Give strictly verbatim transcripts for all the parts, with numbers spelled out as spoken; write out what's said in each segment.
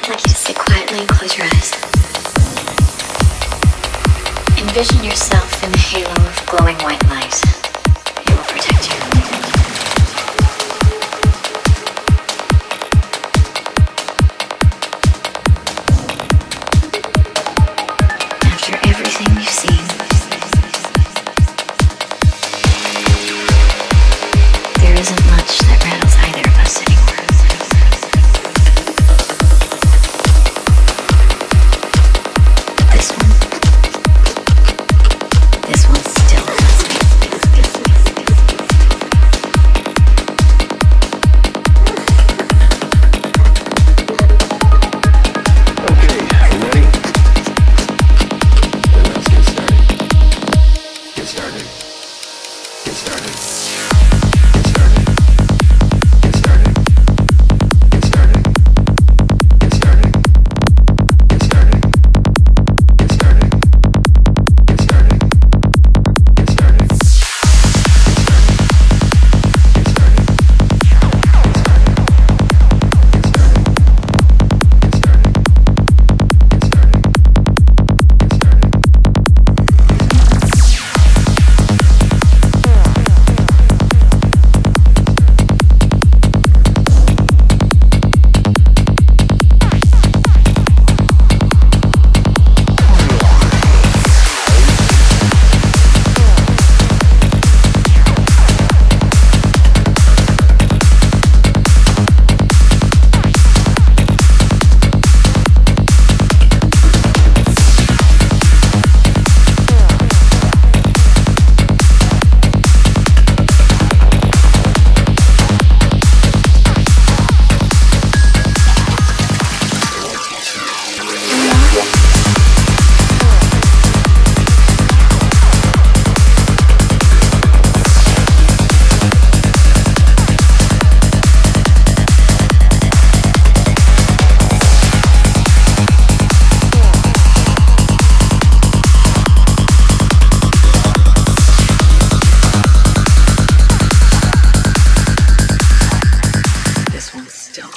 I'd like you to sit quietly and close your eyes. Envision yourself in the halo of glowing white light. It will protect you. After everything you've seen, there isn't much that rattles either of us anymore. This one, this one still has me. Okay, you ready? Then let's get started. Get started. Get started. Get started. Get started. Get started. Get started. Get started. Get started. Get started. Get started. This one's still.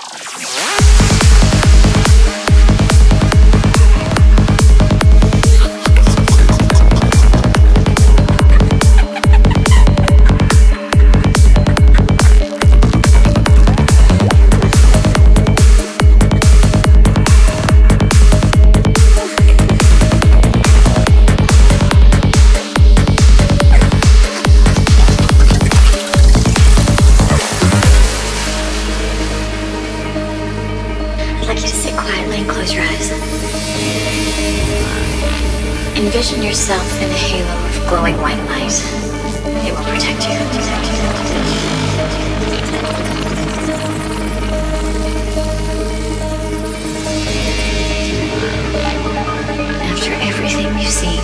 I'd like you to sit quietly and close your eyes. Envision yourself in a halo of glowing white light. It will protect you. Protect you. After everything you've seen,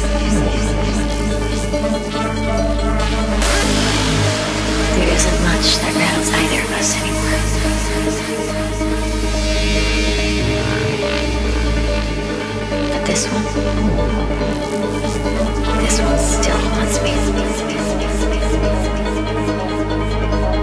there isn't much that rattles either of us anymore. But this one, this one still wants me.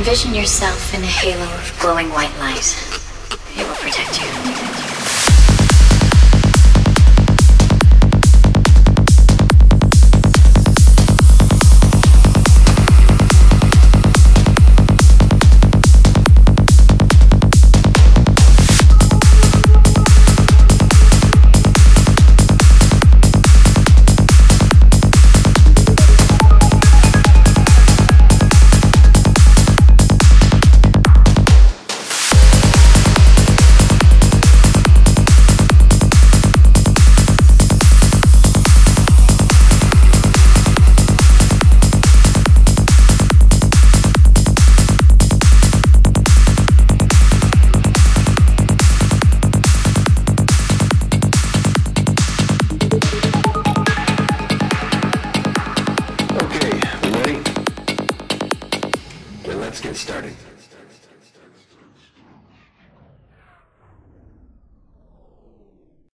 Envision yourself in a halo of glowing white light.